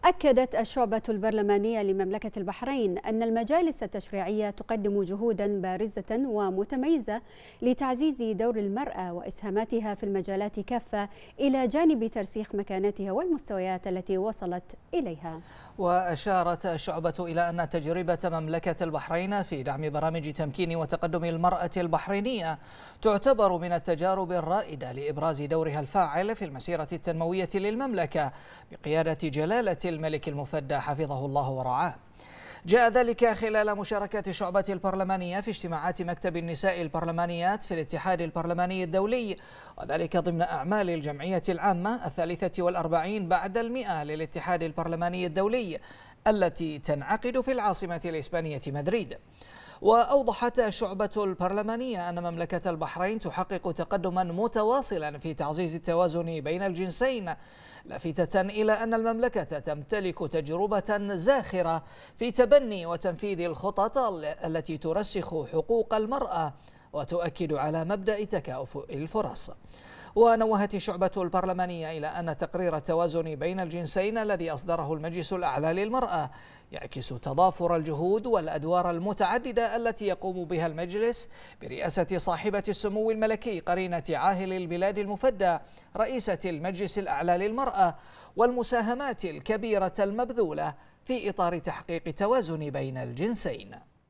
أكدت الشعبة البرلمانية لمملكة البحرين أن المجالس التشريعية تقدم جهودا بارزة ومتميزة لتعزيز دور المرأة وإسهاماتها في المجالات كافة إلى جانب ترسيخ مكانتها والمستويات التي وصلت إليها. وأشارت الشعبة إلى أن تجربة مملكة البحرين في دعم برامج تمكين وتقدم المرأة البحرينية تعتبر من التجارب الرائدة لإبراز دورها الفاعل في المسيرة التنموية للمملكة بقيادة جلالة الملك المفدى حفظه الله ورعاه. جاء ذلك خلال مشاركة الشعبة البرلمانية في اجتماعات مكتب النساء البرلمانيات في الاتحاد البرلماني الدولي، وذلك ضمن أعمال الجمعية العامة 43 بعد 100 للاتحاد البرلماني الدولي التي تنعقد في العاصمة الإسبانية مدريد. وأوضحت الشعبة البرلمانية أن مملكة البحرين تحقق تقدما متواصلا في تعزيز التوازن بين الجنسين، لافتة إلى أن المملكة تمتلك تجربة زاخرة في تبني وتنفيذ الخطط التي ترسخ حقوق المرأة وتؤكد على مبدأ تكافؤ الفرص. ونوهت الشعبة البرلمانية إلى أن تقرير التوازن بين الجنسين الذي أصدره المجلس الأعلى للمرأة يعكس تضافر الجهود والأدوار المتعددة التي يقوم بها المجلس برئاسة صاحبة السمو الملكي قرينة عاهل البلاد المفدى رئيسة المجلس الأعلى للمرأة، والمساهمات الكبيرة المبذولة في إطار تحقيق توازن بين الجنسين.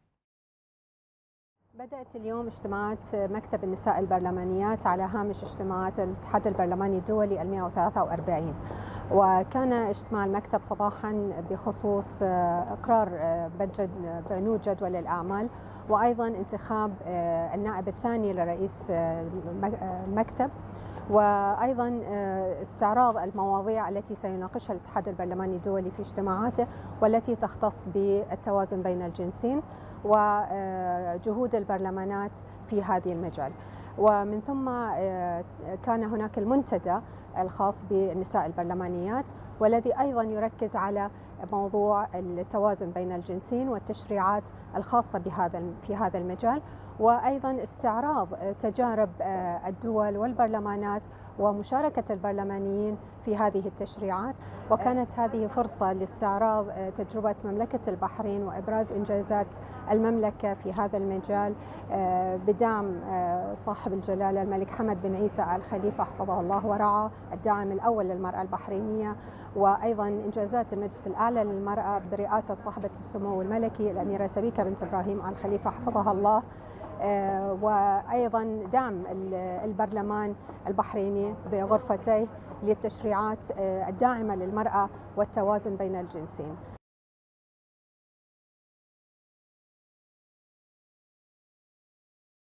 بدأت اليوم اجتماعات مكتب النساء البرلمانيات على هامش اجتماعات الاتحاد البرلماني الدولي 143، وكان اجتماع المكتب صباحا بخصوص إقرار بنود جدول الأعمال، وأيضا انتخاب النائب الثاني لرئيس المكتب، وأيضا استعراض المواضيع التي سيناقشها الاتحاد البرلماني الدولي في اجتماعاته والتي تختص بالتوازن بين الجنسين وجهود البرلمانات في هذه المجال. ومن ثم كان هناك المنتدى الخاص بالنساء البرلمانيات، والذي أيضا يركز على موضوع التوازن بين الجنسين والتشريعات الخاصة في هذا المجال، وأيضا استعراض تجارب الدول والبرلمانات ومشاركة البرلمانيين في هذه التشريعات. وكانت هذه فرصة لاستعراض تجربة مملكة البحرين وإبراز إنجازات المملكة في هذا المجال بدعم صاحب الجلالة الملك حمد بن عيسى آل خليفة حفظه الله ورعاه، الداعم الأول للمرأة البحرينية، وأيضا إنجازات المجلس الأعلى للمرأة برئاسة صاحبة السمو الملكي الأميرة سبيكة بنت إبراهيم آل خليفة حفظها الله، وأيضا دعم البرلمان البحريني بغرفتيه للتشريعات الداعمة للمرأة والتوازن بين الجنسين.